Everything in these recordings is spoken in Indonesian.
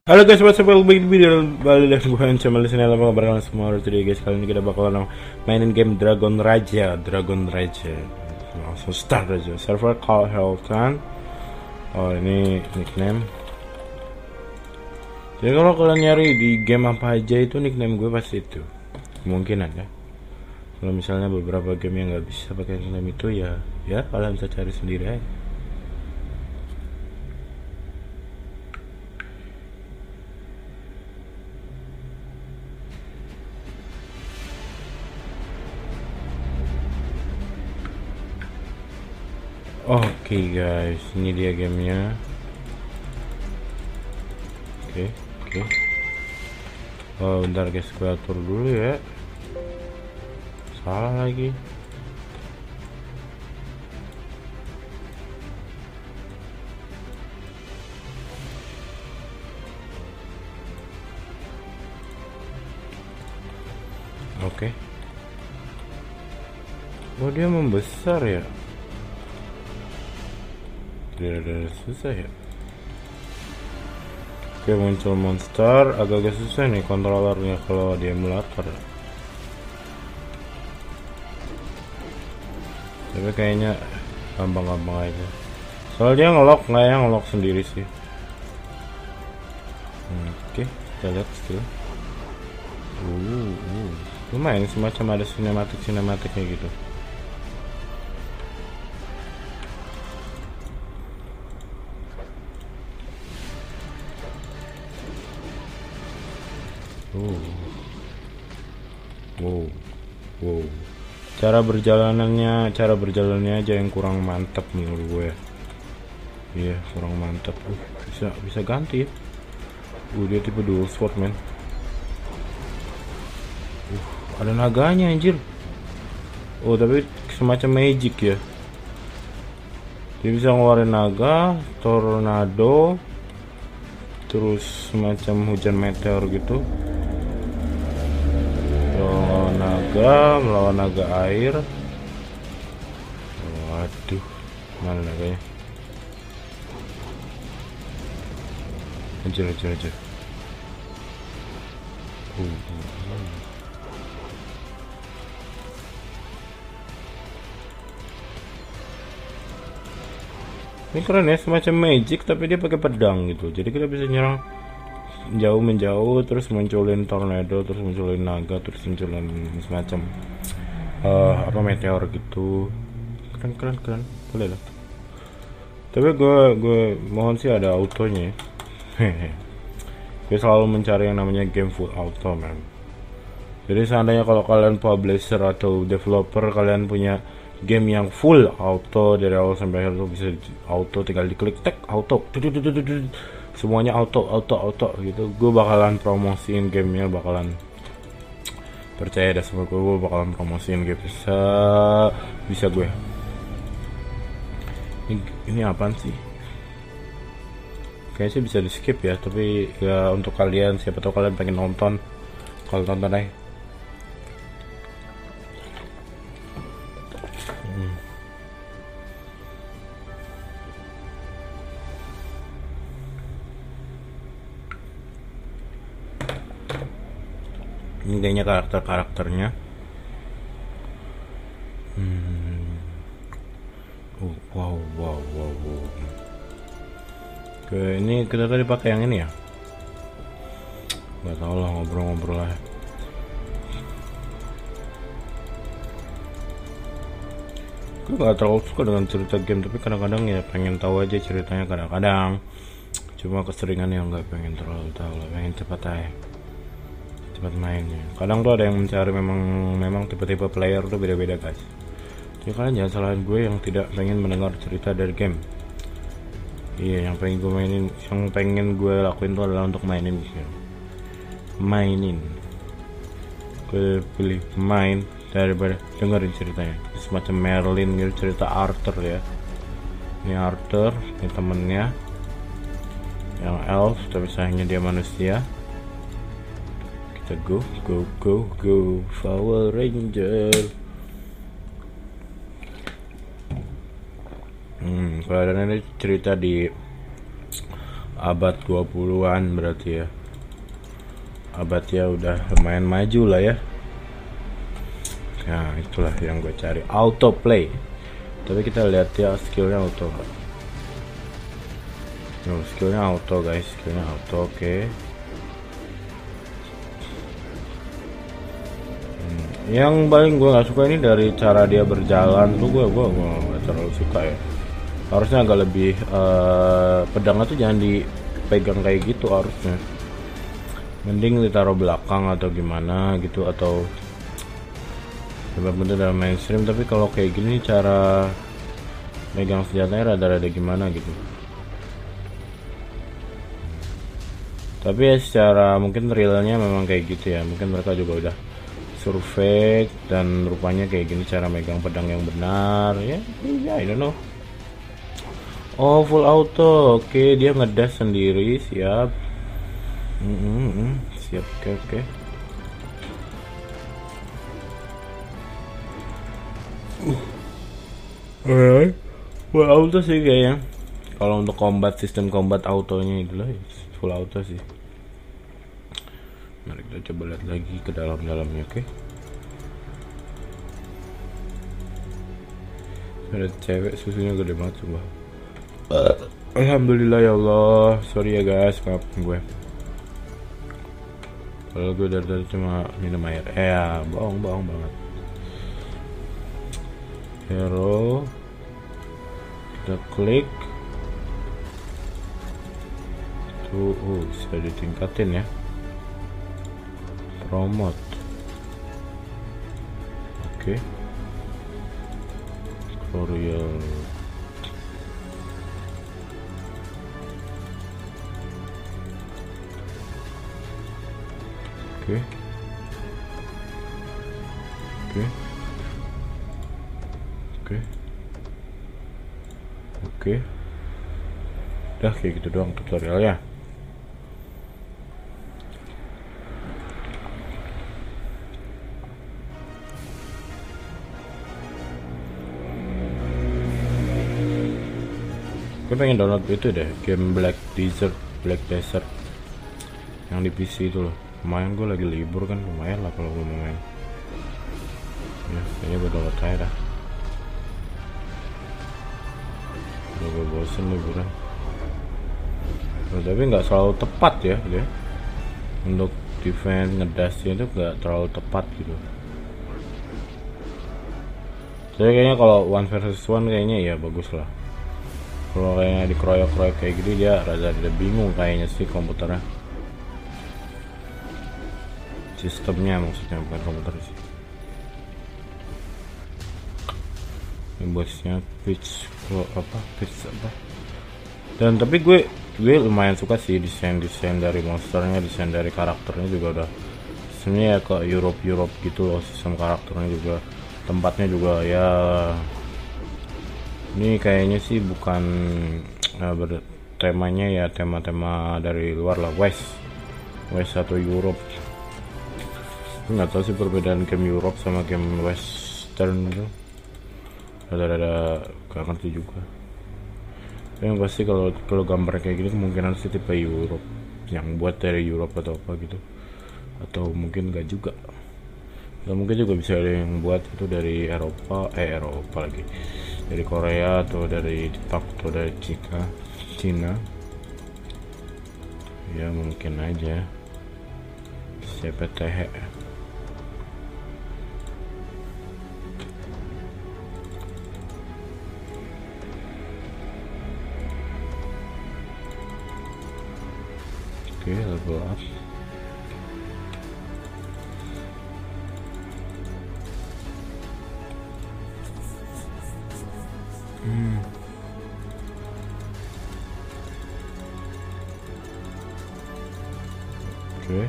Halo guys, what's up? Welcome back to video balik lagi gue channel di sini. Apa kabar kalian semua? Today guys, kali ini kita bakalan mainin game Dragon Raja. Langsung start aja. Server call Heltan. Oh, ini nickname. Jadi kalau kalian nyari di game apa aja itu nickname gue pasti itu. Kemungkinan ya. Kalau misalnya beberapa game yang nggak bisa pakai nickname itu ya kalian bisa cari sendiri aja. Oke guys, ini dia gamenya. Oke. Oh bentar guys, gue atur dulu ya. Salah lagi. Oke. Oh, dia membesar ya. Tidak susah ya. Oke, muncul monster. Agak-agak susah nih kontrolernya kalau dia emulator. Tapi kayaknya gampang-gampang aja. Soalnya ngelok sendiri sih. Oke, kita lihat skill. Lumayan semacam ada sinematiknya gitu. Wow. Cara berjalannya aja yang kurang mantap menurut gue. Iya, kurang mantap. Bisa ganti ya. Dia tipe dual sword man. Ada naganya anjir. Oh, tapi semacam magic ya. Dia bisa ngeluarin naga, tornado, terus semacam hujan meteor gitu. Melawan naga air. Waduh, mana naganya? Anjir. Ini keren ya, semacam magic tapi dia pakai pedang gitu. Jadi kita bisa nyerang menjauh terus munculin tornado, terus munculin naga, terus munculin semacam meteor gitu. Keren boleh lah. Tapi gue mohon sih ada autonya ya. Gue selalu mencari yang namanya game full auto man. Jadi seandainya kalau kalian publisher atau developer, kalian punya game yang full auto dari awal sampai akhir tuh bisa auto, tinggal diklik tek auto, semuanya auto gitu. Gue bakalan promosiin gamenya, bakalan percaya dah sama gue bakalan promosiin game bisa gue. Ini apaan sih? Kayaknya sih bisa di skip ya, tapi ya untuk kalian, siapa tahu kalian pengen nonton, kalau tonton aja. Ini kayaknya karakternya. Wow. Oke, ini kita tadi pakai yang ini ya. Gak tau lah, ngobrol lah. Gue gak terlalu suka dengan cerita game, tapi kadang-kadang ya pengen tahu aja ceritanya. Kadang-kadang cuma keseringan yang gak pengen terlalu tahu lah, pengen cepat mainnya. Kadang tuh ada yang mencari memang tipe-tipe player tuh beda-beda guys. Jadi kalian jangan salahin gue yang tidak pengen mendengar cerita dari game. Iya, yang pengen gue lakuin tuh adalah untuk mainin. Gue pilih main daripada dengerin ceritanya. Semacam Merlin gitu, cerita Arthur ya. Ini Arthur, ini temennya yang elf, tapi sayangnya dia manusia. Kita go Power Ranger. Kalau ada ini cerita di abad 20-an berarti ya. Abad ya udah lumayan maju lah ya. Nah itulah yang gue cari, autoplay. Tapi kita lihat ya skillnya auto. No, skillnya auto guys, skillnya auto. Oke. Yang paling gue nggak suka ini dari cara dia berjalan tuh, gue nggak terlalu suka ya. Harusnya agak lebih pedangnya tuh jangan dipegang kayak gitu harusnya. Mending ditaruh belakang atau gimana gitu, atau bentuk dalam mainstream. Tapi kalau kayak gini cara megang senjatanya rada-rada gimana gitu. Tapi ya secara mungkin realnya memang kayak gitu ya. Mungkin mereka juga udah survei dan rupanya kayak gini cara megang pedang yang benar ya. I don't know. Oh full auto, oke dia ngedash sendiri, siap. Siap, oke. Alright, full auto sih kayaknya. Kalau untuk sistem combat autonya itu lah, full auto sih. Mari kita coba lihat lagi ke dalamnya, oke? Ada cewek susunya gede banget coba. Alhamdulillah ya Allah, sorry ya guys, maafin gue. Kalau gue dari tadi cuma minum air, ya bohong banget. Hero, kita klik. Tuh, bisa ditingkatin ya. Promote, oke. Tutorial. Oke. Udah kayak gitu doang tutorialnya. Gue pengen download itu deh, game Black Desert yang di PC itu loh. Lumayan, gue lagi libur kan, lumayan lah kalau gue mau main. Ya kayaknya gue download aja dah. Gue bosen liburan. Tapi nggak selalu tepat ya dia. Untuk defense ngedashnya itu nggak terlalu tepat gitu. Jadi kayaknya kalau 1 versus 1 kayaknya ya bagus lah. Kalau kayaknya dikeroyok-keroyok kayak gini dia rada-rada bingung kayaknya sih komputernya. Sistemnya maksudnya, bukan komputer sih. Ini bosnya pitch apa. Dan tapi gue lumayan suka sih desain dari monsternya, desain dari karakternya juga udah sebenarnya ke Europe gitu loh. Sistem karakternya juga, tempatnya juga ya. Ini kayaknya sih bukan temanya ya tema dari luar lah, West atau Europe. Nggak tahu sih perbedaan game Europe sama game Western itu. Ada gak ngerti juga. Tapi yang pasti kalau gambar kayak gini kemungkinan sih tipe Europe, yang buat dari Europe atau apa gitu. Atau mungkin gak juga. Dan mungkin juga bisa ada yang buat itu dari Eropa lagi. Dari Korea atau dari Jepang atau dari Cina. Ya mungkin aja. CPTH. Oke, level up. Oke.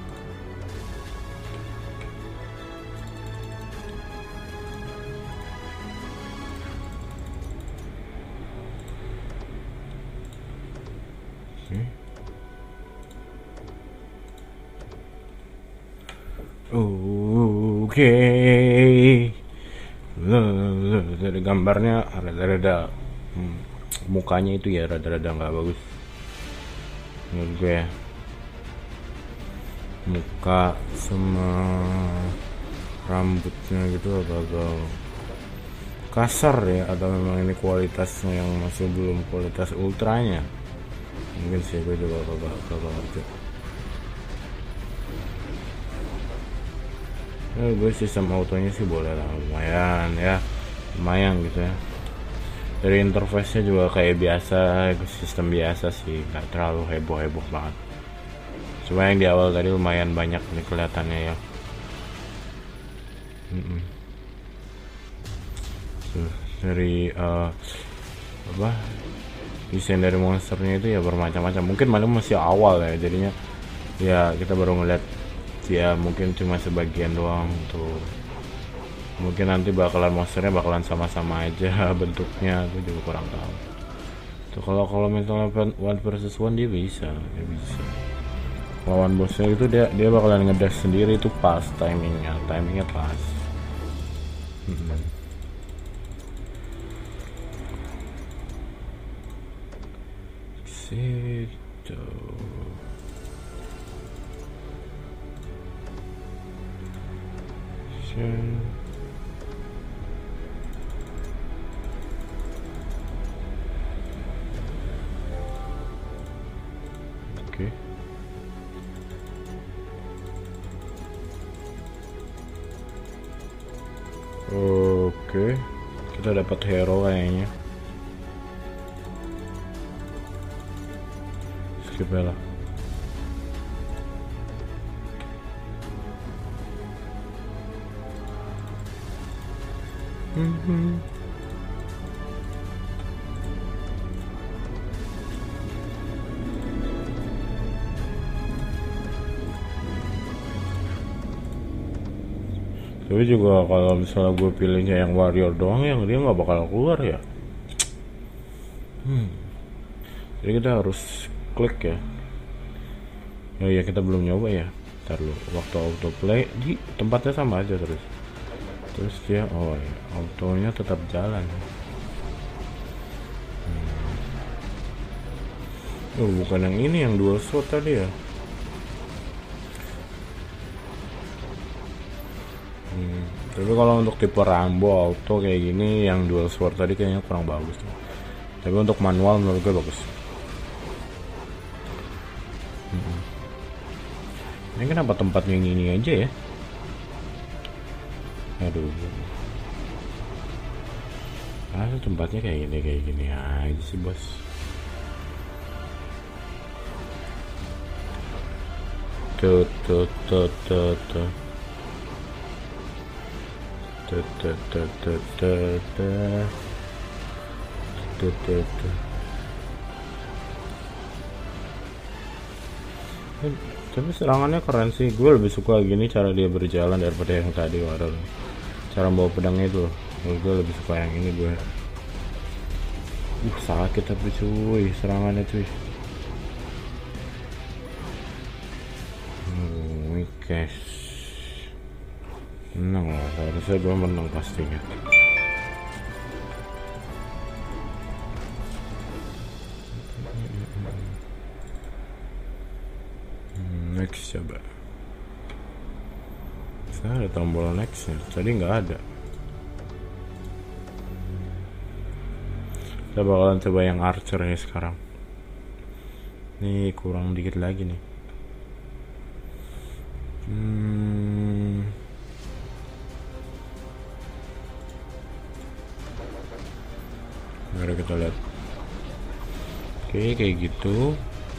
Oke. Dari gambarnya rada-rada mukanya itu ya rada-rada nggak bagus. menurut gue ya. Muka sama rambutnya gitu agak kasar ya, atau memang ini kualitasnya yang masih belum kualitas ultranya, mungkin sih, gue juga kagak ngerti. Gue sistem autonya sih boleh lah, lumayan ya, lumayan gitu ya. Dari interface-nya juga kayak biasa, sistem biasa sih, nggak terlalu heboh banget. Cuma yang di awal tadi lumayan banyak nih kelihatannya ya. Dari apa, desain dari monsternya itu ya bermacam-macam. Mungkin malah masih awal ya, jadinya ya kita baru ngeliat ya mungkin cuma sebagian doang tuh. Mungkin nanti monsternya bakalan sama-sama aja bentuknya, aku juga kurang tahu tuh. Kalau misalnya one versus one dia bisa lawan bosnya itu, dia bakalan ngedash sendiri itu pas timingnya pas. Situ Oke, kita dapat hero kayaknya. Skip lah. Tapi juga kalau misalnya gue pilihnya yang warrior doang, yang dia nggak bakal keluar ya. Jadi kita harus klik ya. Oh iya, kita belum nyoba ya. Ntar dulu, waktu autoplay di tempatnya sama aja terus dia autonya tetap jalan. Bukan yang ini, yang dual sword tadi ya. Tapi kalau untuk tipe Rambo auto kayak gini, yang dual sword tadi kayaknya kurang bagus tuh. Tapi untuk manual menurut gue bagus. Ini kenapa tempatnya yang ini aja ya? Aduh. Tempatnya kayak gini aja sih bos. Tuh. Tapi serangannya keren sih, gue lebih suka gini cara dia berjalan daripada yang tadi. Waduh, cara bawa pedangnya itu gue lebih suka yang ini gue. Sakit tapi cuy, serangannya cuy. Cash menang lah, harusnya gue menang pastinya. Next coba. Saya ada tombol next nya, tadi nggak ada. Kita bakalan coba yang archer ya sekarang. Nih kurang dikit lagi nih. Mari kita lihat. Oke, kayak gitu.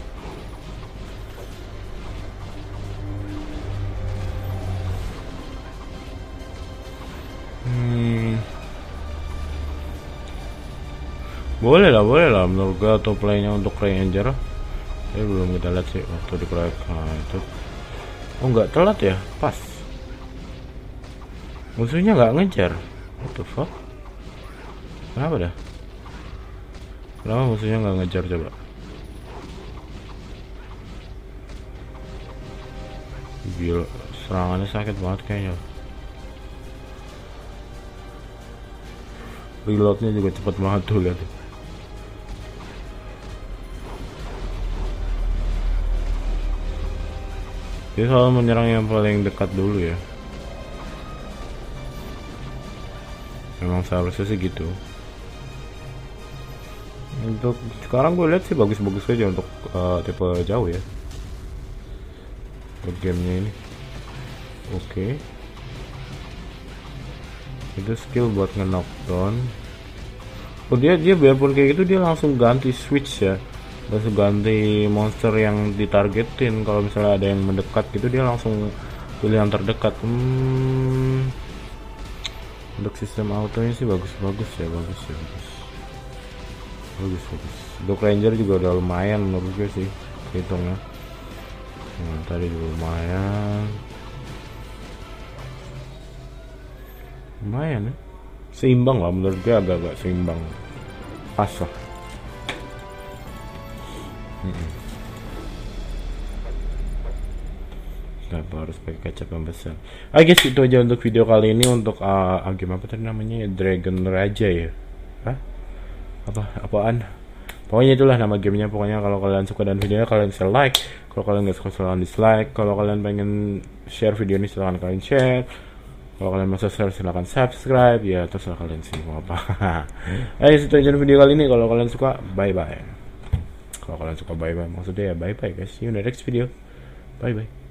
Boleh lah menurut gue auto playnya untuk Ranger. Tapi belum kita lihat sih waktu di proyek. Itu nggak telat ya, pas musuhnya nggak ngejar. What the fuck, kenapa musuhnya nggak ngejar coba? Gila, serangannya sakit banget kayaknya. Reloadnya juga cepet banget tuh, lihat. Dia selalu menyerang yang paling dekat dulu ya. Memang seharusnya sih gitu. Untuk sekarang gue lihat sih bagus-bagus aja untuk tipe jauh ya. Untuk gamenya ini. Oke. Itu skill buat nge-knockdown. Oh dia biarpun kayak gitu dia langsung ganti switch ya. Langsung ganti monster yang ditargetin. Kalau misalnya ada yang mendekat gitu dia langsung pilih yang terdekat. Untuk sistem autonya sih bagus ya. Bagus. Untuk ranger juga udah lumayan menurut gue sih hitungnya. Tadi juga lumayan ya. Seimbang lah menurut gue, agak-agak seimbang. Pas lah. Kenapa harus pakai kecap yang besar? Guys, itu aja untuk video kali ini. Untuk game apa tadi namanya? Dragon Raja ya? Hah? Apaan? Pokoknya itulah nama gamenya. Pokoknya kalau kalian suka dan videonya kalian bisa like. Kalau kalian nggak suka silahkan dislike. Kalau kalian pengen share video ini silahkan kalian share. Kalau kalian mau subscribe silahkan subscribe. Ya terserah kalian sih mau apa. Itu aja video kali ini. Kalau kalian suka bye bye. Kalau kalian suka bye bye maksudnya ya bye bye guys. See you in the next video. Bye bye.